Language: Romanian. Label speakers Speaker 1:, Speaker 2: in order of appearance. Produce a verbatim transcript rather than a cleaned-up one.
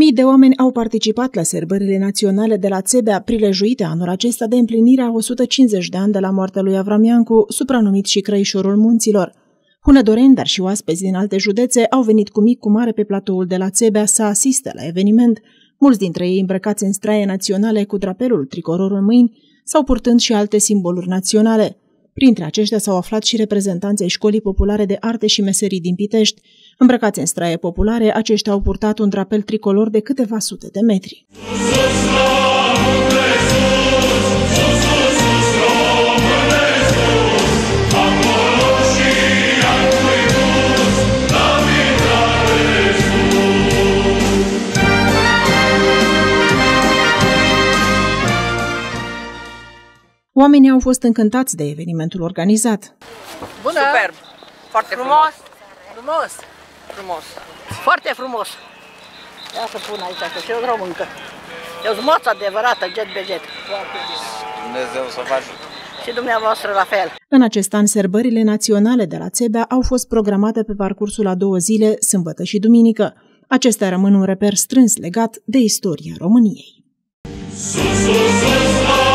Speaker 1: Mii de oameni au participat la sărbările naționale de la Țebea, prilejuite anul acesta de împlinirea o sută cincizeci de ani de la moartea lui Avram Iancu, supranumit și Crăișorul Munților. Hunădoreni, dar și oaspeți din alte județe au venit cu mic cu mare pe platoul de la Țebea să asiste la eveniment, mulți dintre ei îmbrăcați în straie naționale cu drapelul tricolor în mâini sau purtând și alte simboluri naționale. Printre aceștia s-au aflat și reprezentanții Școlii Populare de Arte și Meserii din Pitești. Îmbrăcați în straie populare, aceștia au purtat un drapel tricolor de câteva sute de metri. Oamenii au fost încântați de evenimentul organizat.
Speaker 2: Bună! Superb! Foarte frumos! Frumos! Frumos! Foarte frumos! Ia să pun aici, că și-o româncă. E o zmoță adevărată, jet be jet.
Speaker 3: Dumnezeu să vă ajute!
Speaker 2: Și dumneavoastră la fel.
Speaker 1: În acest an, sărbările naționale de la Țebea au fost programate pe parcursul a două zile, sâmbătă și duminică. Acestea rămân un reper strâns legat de istoria României. Sus, sus, sus,